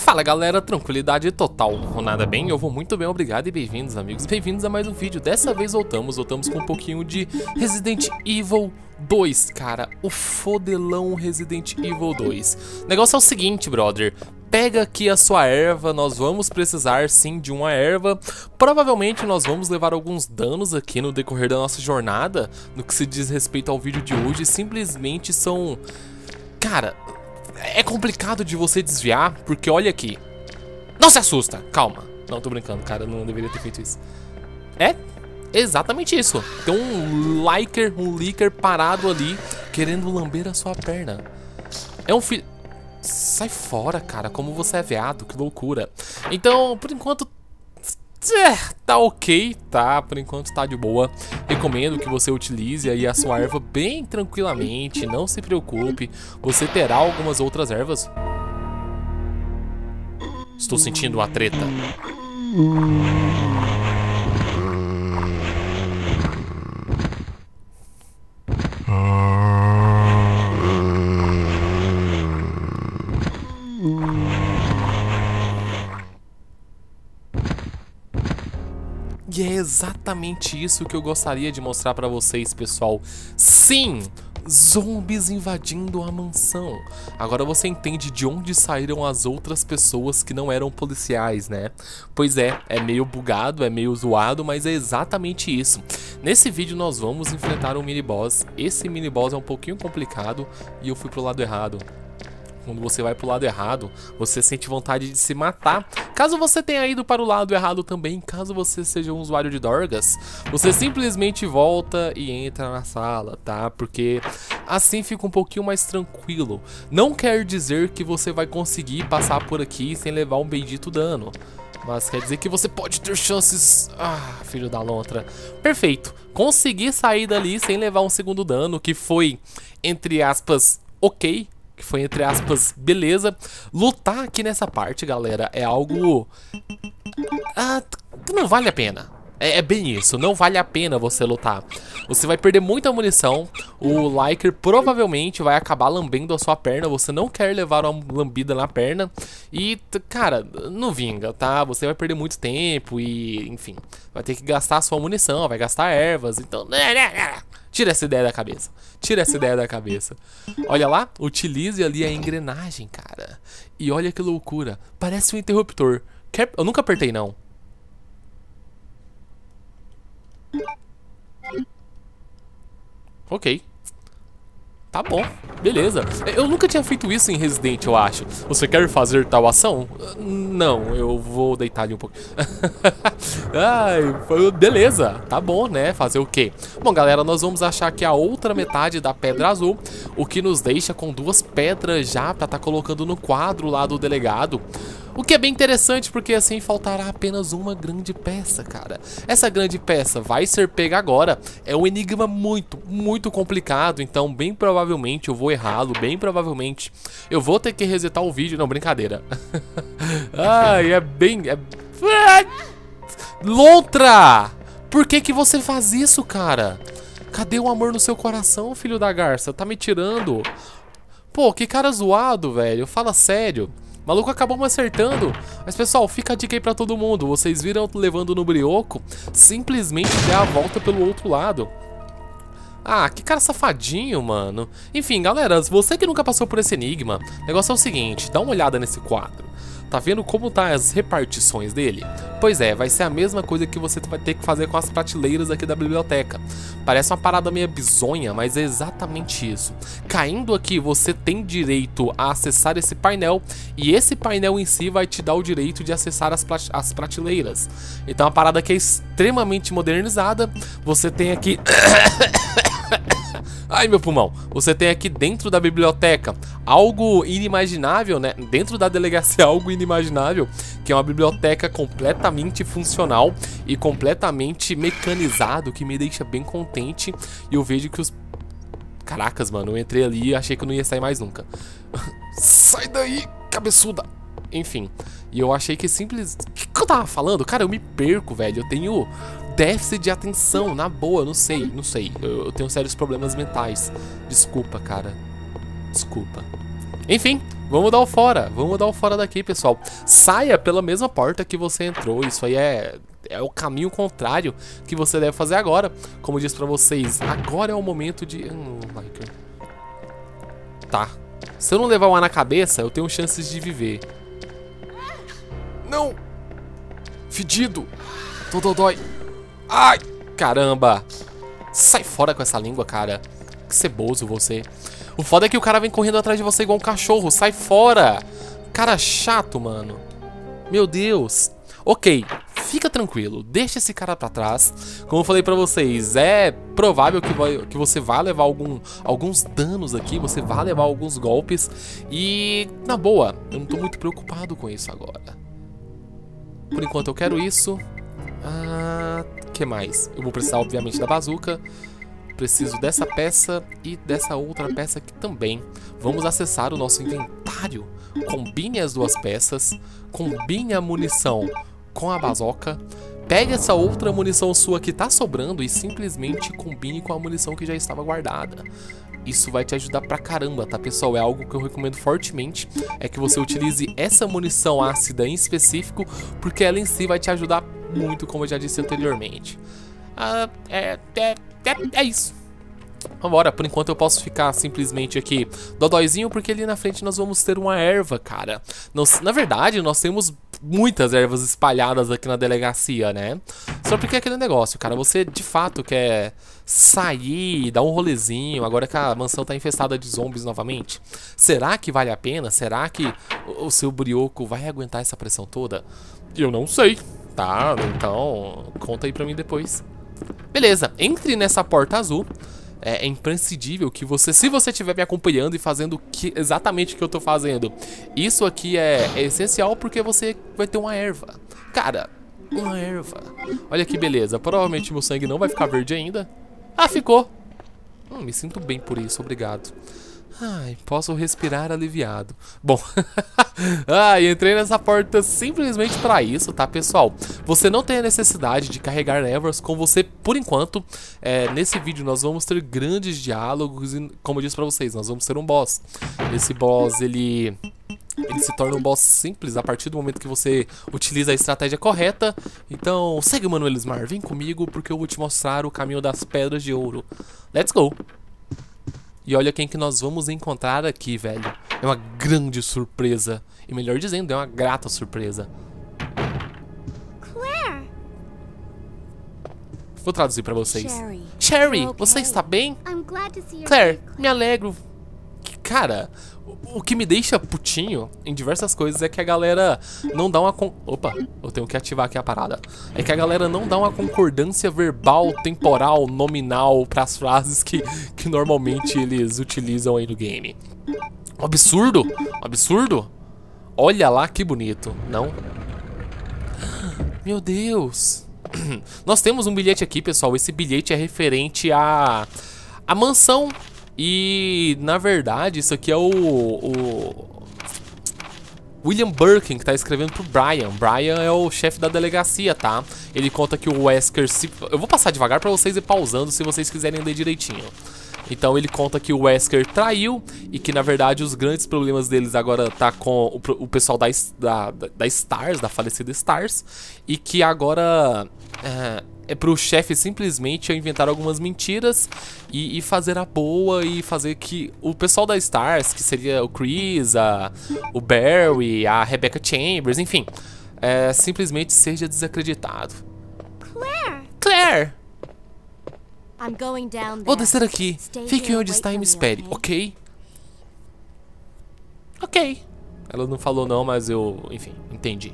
Fala galera, tranquilidade total, ou nada bem? Eu vou muito bem, obrigado e bem-vindos amigos, bem-vindos a mais um vídeo. Dessa vez voltamos com um pouquinho de Resident Evil 2, cara, o fodelão Resident Evil 2. O negócio é o seguinte, brother, pega aqui a sua erva, nós vamos precisar sim de uma erva. Provavelmente nós vamos levar alguns danos aqui no decorrer da nossa jornada, no que se diz respeito ao vídeo de hoje, simplesmente são... Cara... É complicado de você desviar, porque olha aqui. Não se assusta, calma. Não, tô brincando, cara, não deveria ter feito isso. É exatamente isso. Tem um licker parado ali, querendo lamber a sua perna. É um filho... Sai fora, cara, como você é veado, que loucura. Então, por enquanto... tá ok, tá? Por enquanto tá de boa. Recomendo que você utilize aí a sua erva bem tranquilamente. Não se preocupe, você terá algumas outras ervas. Estou sentindo uma treta. E é exatamente isso que eu gostaria de mostrar pra vocês, pessoal. Sim, zombies invadindo a mansão. Agora você entende de onde saíram as outras pessoas que não eram policiais, né? Pois é meio bugado, é meio zoado, mas é exatamente isso. Nesse vídeo nós vamos enfrentar um mini-boss. Esse mini-boss é um pouquinho complicado e eu fui pro lado errado. Quando você vai pro lado errado, você sente vontade de se matar. Caso você tenha ido para o lado errado também, caso você seja um usuário de drogas, você simplesmente volta e entra na sala, tá? Porque assim fica um pouquinho mais tranquilo. Não quer dizer que você vai conseguir passar por aqui sem levar um bendito dano, mas quer dizer que você pode ter chances... Ah, filho da lontra. Perfeito. Consegui sair dali sem levar um segundo dano, que foi, entre aspas, ok. Que foi, entre aspas, beleza. Lutar aqui nessa parte, galera, é algo... que não vale a pena. É bem isso, não vale a pena você lutar. Você vai perder muita munição. O licker provavelmente vai acabar lambendo a sua perna. Você não quer levar uma lambida na perna. E, cara, não vinga, tá? Você vai perder muito tempo e, enfim, vai ter que gastar a sua munição, vai gastar ervas, então... Tira essa ideia da cabeça. Tira essa ideia da cabeça. Olha lá, utilize ali a engrenagem, cara. E olha que loucura. Parece um interruptor. Eu nunca apertei, não. Ok. Tá bom, beleza. Eu nunca tinha feito isso em Resident, eu acho. Você quer fazer tal ação? Não, eu vou deitar ali um pouco. Ai, beleza, tá bom, né? Fazer o quê? Bom, galera, nós vamos achar aqui a outra metade da pedra azul, o que nos deixa com duas pedras já pra tá colocando no quadro lá do delegado. O que é bem interessante, porque assim faltará apenas uma grande peça, cara. Essa grande peça vai ser pega agora. É um enigma muito complicado, então bem provavelmente eu vou errá-lo, bem provavelmente eu vou ter que resetar o vídeo. Não, brincadeira. Ai, Lontra! Por que você faz isso, cara? Cadê o amor no seu coração, filho da garça? Tá me tirando? Pô, que cara zoado, velho. Fala sério. O maluco acabou me acertando. Mas, pessoal, fica a dica aí pra todo mundo. Vocês viram eu levando no brioco? Simplesmente dê a volta pelo outro lado. Ah, que cara safadinho, mano. Enfim, galera, você que nunca passou por esse enigma, o negócio é o seguinte, dá uma olhada nesse quadro. Tá vendo como tá as repartições dele? Pois é, vai ser a mesma coisa que você vai ter que fazer com as prateleiras aqui da biblioteca. Parece uma parada meio bizonha, mas é exatamente isso. Caindo aqui, você tem direito a acessar esse painel, e esse painel em si vai te dar o direito de acessar as prateleiras. Então a parada aqui é extremamente modernizada. Você tem aqui... Ai, meu pulmão. Você tem aqui dentro da biblioteca algo inimaginável, né? Dentro da delegacia, algo inimaginável, que é uma biblioteca completamente funcional e completamente mecanizado, que me deixa bem contente. E eu vejo que os... Caracas, mano, eu entrei ali e achei que eu não ia sair mais nunca. Sai daí, cabeçuda! Enfim, e eu achei que simples... O que eu tava falando? Cara, eu me perco, velho. Eu tenho... déficit de atenção, na boa, não sei. Eu tenho sérios problemas mentais. Desculpa, cara. Desculpa. Enfim, vamos dar o fora. Vamos dar o fora daqui, pessoal. Saia pela mesma porta que você entrou. Isso aí é o caminho contrário que você deve fazer agora. Como eu disse pra vocês, agora é o momento de... Tá. Se eu não levar um ar na cabeça, eu tenho chances de viver. Não! Fedido! Dodói! Ai! Caramba! Sai fora com essa língua, cara. Que ceboso você. O foda é que o cara vem correndo atrás de você igual um cachorro. Sai fora! Cara chato, mano. Meu Deus. Ok, fica tranquilo. Deixa esse cara pra trás. Como eu falei pra vocês, é provável que você vá levar alguns danos aqui. Você vai levar alguns golpes. E, na boa, eu não tô muito preocupado com isso agora. Por enquanto eu quero isso. Que mais? Eu vou precisar, obviamente, da bazuca. Preciso dessa peça e dessa outra peça aqui também. Vamos acessar o nosso inventário. Combine as duas peças. Combine a munição com a bazoca. Pegue essa outra munição sua que tá sobrando e simplesmente combine com a munição que já estava guardada. Isso vai te ajudar pra caramba, tá, pessoal? É algo que eu recomendo fortemente. É que você utilize essa munição ácida em específico, porque ela em si vai te ajudar muito, como eu já disse anteriormente. É isso. Vambora, por enquanto eu posso ficar simplesmente aqui dodóizinho, porque ali na frente nós vamos ter uma erva, cara. Na verdade, nós temos muitas ervas espalhadas aqui na delegacia, né? Só porque é aquele negócio, cara, você de fato quer sair, dar um rolezinho, agora que a mansão tá infestada de zombies novamente. Será que vale a pena? Será que o seu brioco vai aguentar essa pressão toda? Eu não sei, tá? Então, conta aí pra mim depois. Beleza, entre nessa porta azul. É imprescindível que você, se você estiver me acompanhando e fazendo exatamente o que eu tô fazendo, isso aqui é essencial porque você vai ter uma erva. Cara, uma erva. Olha que beleza, provavelmente meu sangue não vai ficar verde ainda. Ah, ficou. Me sinto bem por isso, obrigado. Ai, posso respirar aliviado. Bom, entrei nessa porta simplesmente pra isso, tá, pessoal? Você não tem a necessidade de carregar ervas com você por enquanto. Nesse vídeo nós vamos ter grandes diálogos e, como eu disse pra vocês, nós vamos ter um boss. Esse boss, ele se torna um boss simples a partir do momento que você utiliza a estratégia correta. Então, segue o Manuel Smar, vem comigo porque eu vou te mostrar o caminho das pedras de ouro. Let's go! E olha quem que nós vamos encontrar aqui, velho. É uma grande surpresa. E melhor dizendo, é uma grata surpresa. Claire. Vou traduzir pra vocês. Sherry, você está bem? I'm glad to see you. Claire, me alegro. Cara, o que me deixa putinho em diversas coisas é que a galera não dá uma... Opa, eu tenho que ativar aqui a parada. É que a galera não dá uma concordância verbal, temporal, nominal pras frases que normalmente eles utilizam aí no game. Um absurdo! Um absurdo! Olha lá que bonito, não? Meu Deus! Nós temos um bilhete aqui, pessoal. Esse bilhete é referente à mansão. E, na verdade, isso aqui é o William Birkin que tá escrevendo pro Brian. Brian é o chefe da delegacia, tá? Ele conta que o Wesker Eu vou passar devagar pra vocês ir pausando se vocês quiserem ler direitinho. Então ele conta que o Wesker traiu e que, na verdade, os grandes problemas deles agora tá com o pessoal da Stars, da falecida Stars. E que agora... É pro chefe simplesmente inventar algumas mentiras e fazer a boa e fazer que o pessoal da Stars, que seria o Chris, o Barry, a Rebecca Chambers, enfim, simplesmente seja desacreditado. Claire! Vou descer aqui. Fique onde está e me espere, ok? Ok. Ela não falou não, mas eu, enfim, entendi.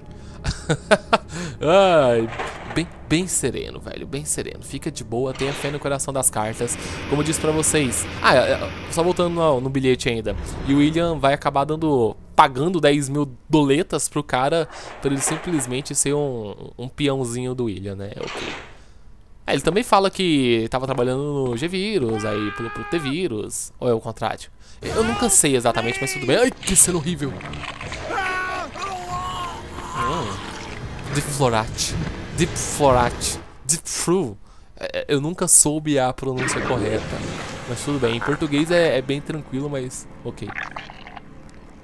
Ai, bem sereno, velho, bem sereno. Fica de boa, tenha fé no coração das cartas. Como eu disse pra vocês. Só voltando no bilhete ainda. E o William vai acabar pagando 10 mil doletas pro cara, pra ele simplesmente ser um peãozinho do William, né? Ok. Ele também fala que tava trabalhando no G-Vírus, aí pulou pro T-Vírus. Ou é o contrário? Eu nunca sei exatamente, mas tudo bem. Ai, que cena horrível. Deep Through. Eu nunca soube a pronúncia correta. Mas tudo bem, em português é bem tranquilo, mas ok.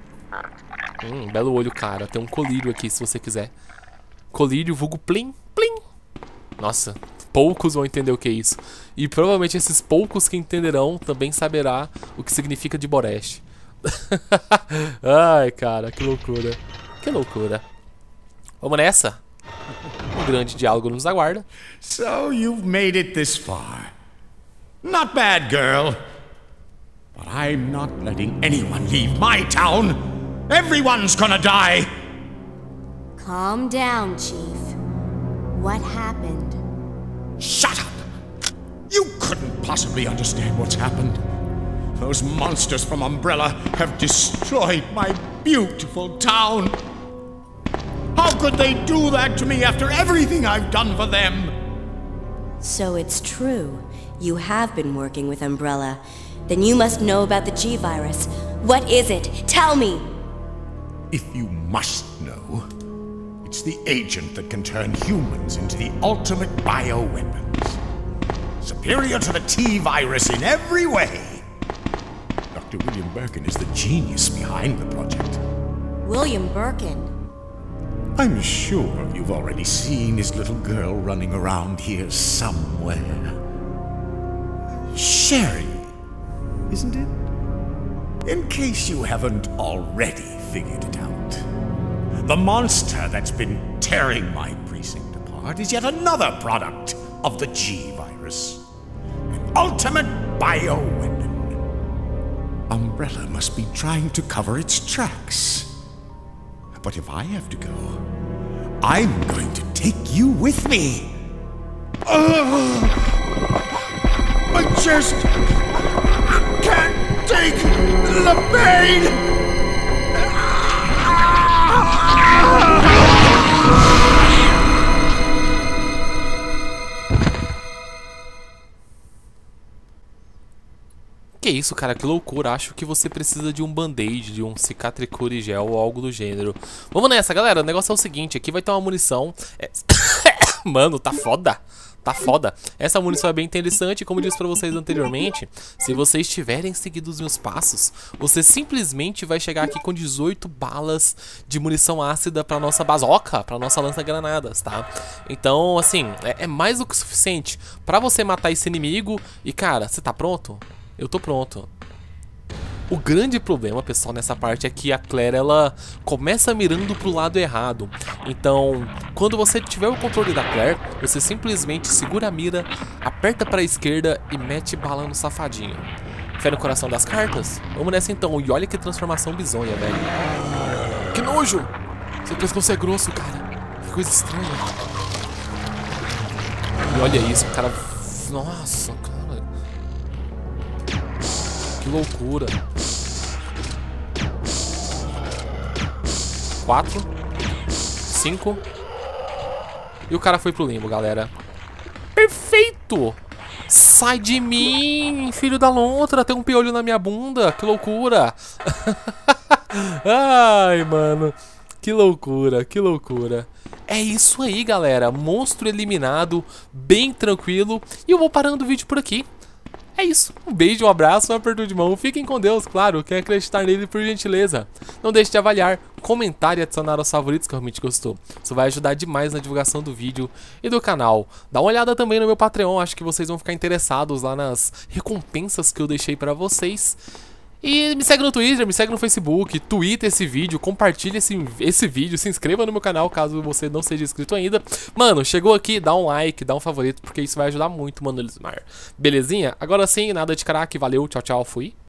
Belo olho, cara. Tem um colírio aqui, se você quiser. Colírio, vulgo plim, plim. Nossa, poucos vão entender o que é isso. E provavelmente esses poucos que entenderão também saberá o que significa de Boreste. Ai, cara, que loucura. Que loucura. Vamos nessa? Um grande diálogo nos aguarda. So you've made it this far. Not bad, girl. But I'm not letting anyone leave my town. Everyone's gonna die. Calm down, Chief. What happened? Shut up! You couldn't possibly understand what's happened. Those monsters from Umbrella have destroyed my beautiful town. How could they do that to me after everything I've done for them? So it's true. You have been working with Umbrella. Then you must know about the G-Virus. What is it? Tell me! If you must know, it's the agent that can turn humans into the ultimate bioweapons. Superior to the T-Virus in every way. Dr. William Birkin is the genius behind the project. William Birkin? I'm sure you've already seen his little girl running around here somewhere. Sherry, isn't it? In case you haven't already figured it out, the monster that's been tearing my precinct apart is yet another product of the G-Virus. An ultimate bioweapon. Umbrella must be trying to cover its tracks. But if I have to go, I'm going to take you with me. I just can't take the pain! Que isso, cara, que loucura. Acho que você precisa de um band-aid, de um cicatricure gel ou algo do gênero. Vamos nessa, galera. O negócio é o seguinte, aqui vai ter uma munição. Mano, tá foda. Tá foda. Essa munição é bem interessante, como eu disse pra vocês anteriormente. Se vocês tiverem seguido os meus passos, você simplesmente vai chegar aqui com 18 balas de munição ácida pra nossa bazoca, pra nossa lança-granadas, tá? Então, assim, é mais do que o suficiente pra você matar esse inimigo. E, cara, você tá pronto? Eu tô pronto. O grande problema, pessoal, nessa parte é que a Claire, ela começa mirando pro lado errado. Então, quando você tiver o controle da Claire, você simplesmente segura a mira, aperta pra esquerda e mete bala no safadinho. Fé no coração das cartas? Vamos nessa então. E olha que transformação bizonha, velho. Que nojo! Seu pescoço é grosso, cara. Que coisa estranha. E olha isso, o cara... Nossa, cara. Que loucura. 4 5 e o cara foi pro limbo, galera. Perfeito! Sai de mim, filho da lontra. Tem um piolho na minha bunda. Que loucura. Ai, mano. Que loucura, que loucura. É isso aí, galera. Monstro eliminado, bem tranquilo. E eu vou parando o vídeo por aqui. É isso, um beijo, um abraço, um aperto de mão. Fiquem com Deus, claro, quem acreditar nele, por gentileza. Não deixe de avaliar, comentar e adicionar aos favoritos que realmente gostou. Isso vai ajudar demais na divulgação do vídeo e do canal. Dá uma olhada também no meu Patreon, acho que vocês vão ficar interessados lá nas recompensas que eu deixei pra vocês. E me segue no Twitter, me segue no Facebook, tweeta esse vídeo, compartilha esse vídeo, se inscreva no meu canal caso você não seja inscrito ainda. Mano, chegou aqui, dá um like, dá um favorito, porque isso vai ajudar muito, mano, Elismar. Belezinha? Agora sim, nada de craque, valeu, tchau, tchau, fui.